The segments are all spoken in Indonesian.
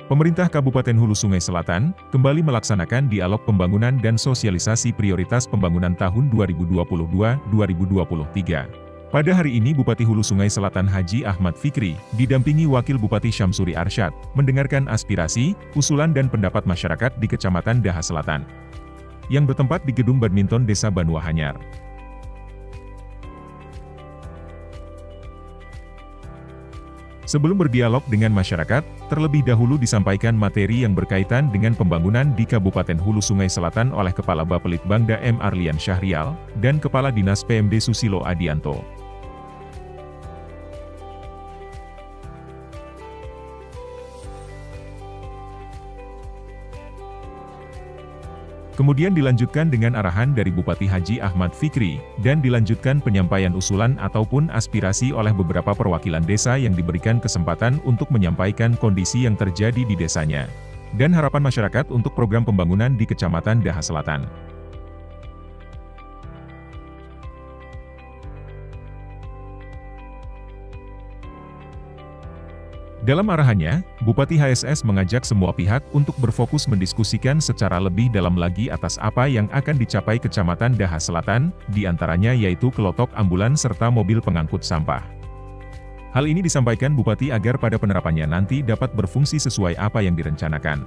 Pemerintah Kabupaten Hulu Sungai Selatan kembali melaksanakan dialog pembangunan dan sosialisasi prioritas pembangunan tahun 2022-2023. Pada hari ini Bupati Hulu Sungai Selatan Haji Ahmad Fikri didampingi Wakil Bupati Syamsuri Arsyad mendengarkan aspirasi, usulan dan pendapat masyarakat di Kecamatan Daha Selatan yang bertempat di Gedung Badminton Desa Banuahanyar. Sebelum berdialog dengan masyarakat, terlebih dahulu disampaikan materi yang berkaitan dengan pembangunan di Kabupaten Hulu Sungai Selatan oleh Kepala Bapelitbangda M. Arlian Syahrial dan Kepala Dinas PMD Susilo Adianto. Kemudian dilanjutkan dengan arahan dari Bupati Haji Ahmad Fikri, dan dilanjutkan penyampaian usulan ataupun aspirasi oleh beberapa perwakilan desa yang diberikan kesempatan untuk menyampaikan kondisi yang terjadi di desanya, dan harapan masyarakat untuk program pembangunan di Kecamatan Daha Selatan. Dalam arahannya, Bupati HSS mengajak semua pihak untuk berfokus mendiskusikan secara lebih dalam lagi atas apa yang akan dicapai Kecamatan Daha Selatan, diantaranya yaitu kelotok ambulans serta mobil pengangkut sampah. Hal ini disampaikan Bupati agar pada penerapannya nanti dapat berfungsi sesuai apa yang direncanakan.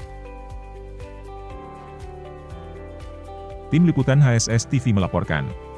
Tim Liputan HSS TV melaporkan.